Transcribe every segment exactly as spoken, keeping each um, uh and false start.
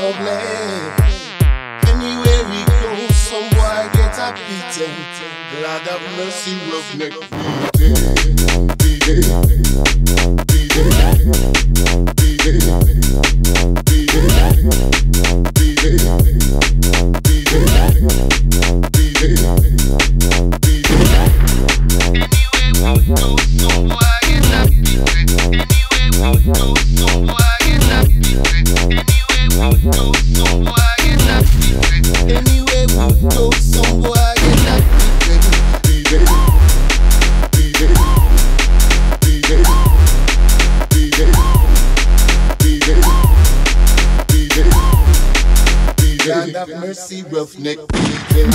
problem. Anywhere we go, some boy get a beating. Lord have mercy, roughneck beating. Lord have mercy, roughneck beating.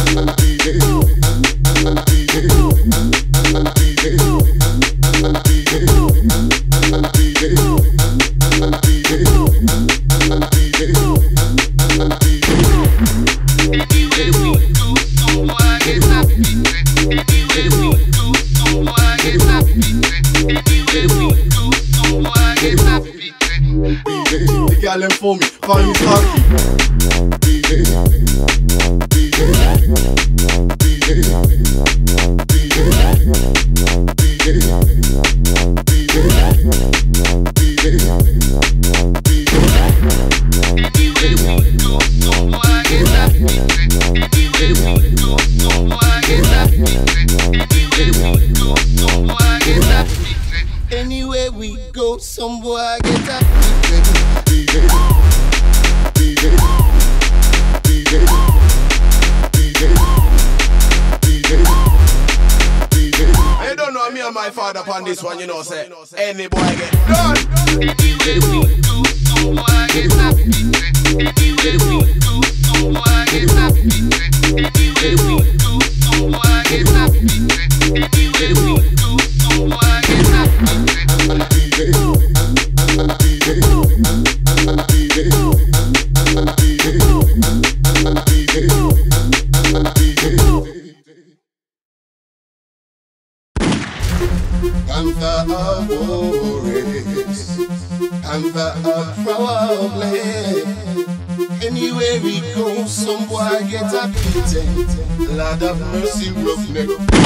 The girl them for me, call me Rikki. Anywhere we go, some boy get up. You don't know me and my father upon this one, you know, say any boy get done. Anywhere we go, some boy get up. Anywhere we go, some boy get up. Anywhere we go, some boy get up. Anywhere we go, some boy get up. Pantha of worries, Pantha of problem. Anywhere we go, some boy get a beating. Lord have mercy, roughneck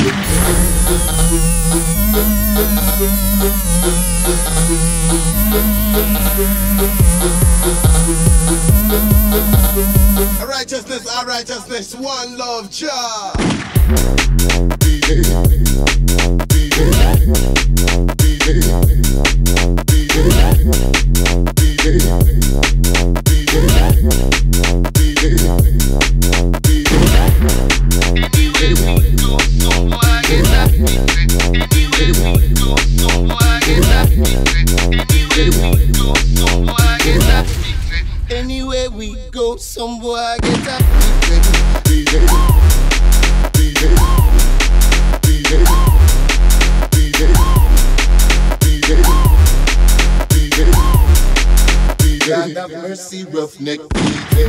Our righteousness, our righteousness, one love, Jah. Anywhere we go, some boy get up. God have mercy, roughneck beating.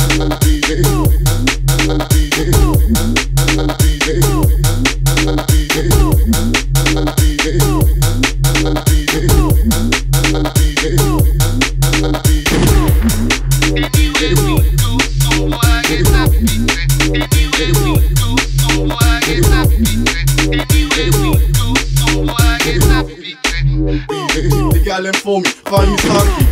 The girl them for me, call me Rikki.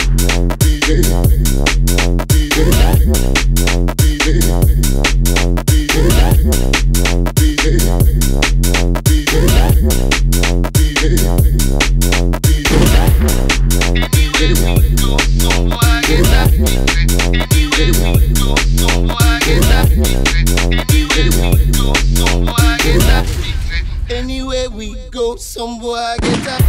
Anywhere we go, some boy get up.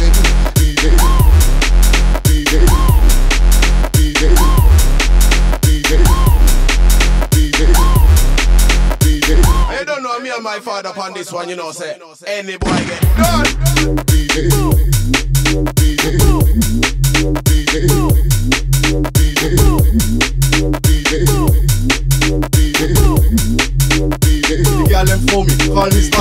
You don't know me and my father upon this one, you know, say any boy get done. The girl them for me, call me